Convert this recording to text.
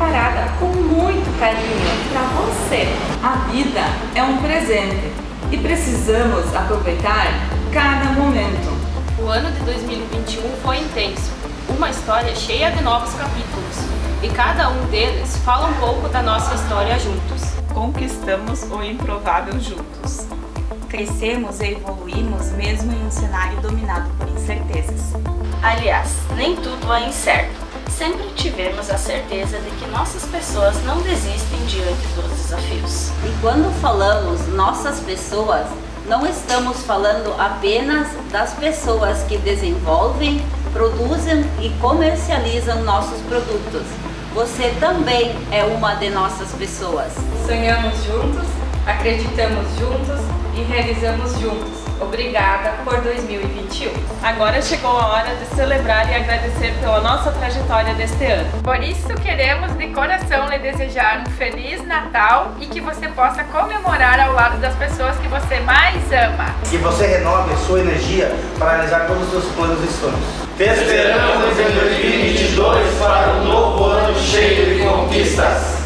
preparada com muito carinho para você. A vida é um presente e precisamos aproveitar cada momento. O ano de 2021 foi intenso, uma história cheia de novos capítulos, e cada um deles fala um pouco da nossa história juntos. Conquistamos o improvável juntos. Crescemos e evoluímos mesmo em um cenário dominado por incertezas. Aliás, nem tudo é incerto. Sempre tivemos a certeza de que nossas pessoas não desistem diante dos desafios. E quando falamos nossas pessoas, não estamos falando apenas das pessoas que desenvolvem, produzem e comercializam nossos produtos. Você também é uma de nossas pessoas. Sonhamos juntos, acreditamos juntos e realizamos juntos. Obrigada por 2021. Agora chegou a hora de celebrar e agradecer pela nossa trajetória deste ano. Por isso queremos de coração lhe desejar um Feliz Natal e que você possa comemorar ao lado das pessoas que você mais ama. Que você renove a sua energia para realizar todos os seus planos e sonhos. Te esperamos em 2022 para um novo ano cheio de conquistas.